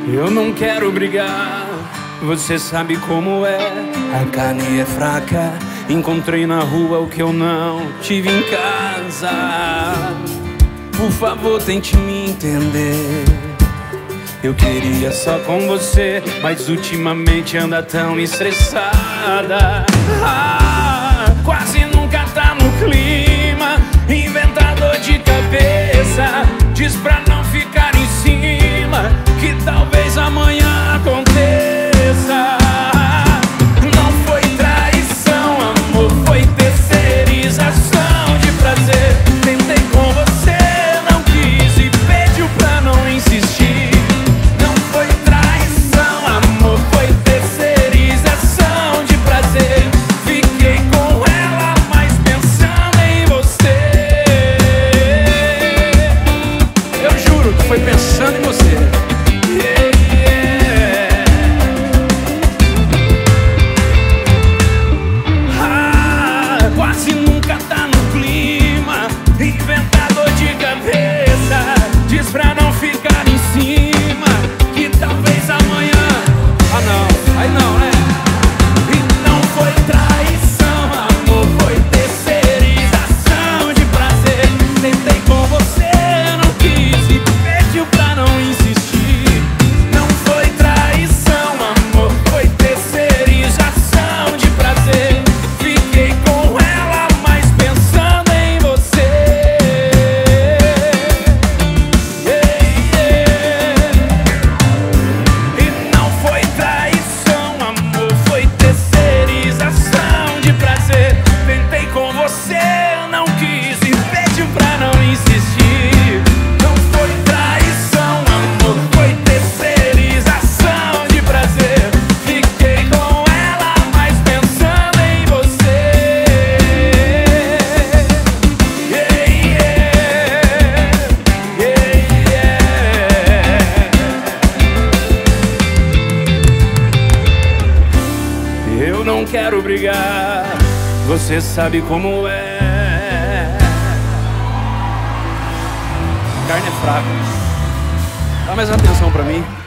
Eu não quero brigar, você sabe como é. A carne é fraca, encontrei na rua o que eu não tive em casa. Por favor, tente me entender. Eu queria só com você, mas ultimamente anda tão estressada. Quase nunca tá no clima, inventador de cabeça. Diz pra não ficar em cima, que talvez amanhã aconteça. Não foi traição, amor, foi terceirização de prazer. Tentei com você, não quis e pediu pra não insistir. Não foi traição, amor, foi terceirização de prazer. Fiquei com ela, mas pensando em você. Eu juro que foi pensando em você. Quase nunca tá no clima, inventador de cabeça. Diz pra não ficar em cima, que talvez amanhã. Ah não, aí não, né? E não foi traição, amor, foi terceirização de prazer. Tentei com você, não quis e pediu pra não insistir. Não foi traição, amor, foi terceirização de prazer. Fiquei com ela, mas pensando em você. E não foi traição, amor, foi terceirização de prazer. Tentei com você, não quis e pediu pra não insistir. Não foi traição, amor, foi terceirização de prazer. Fiquei com ela, mas pensando em você. Eu não quero brigar, você sabe como é. Carne é fraca. Dá mais atenção pra mim.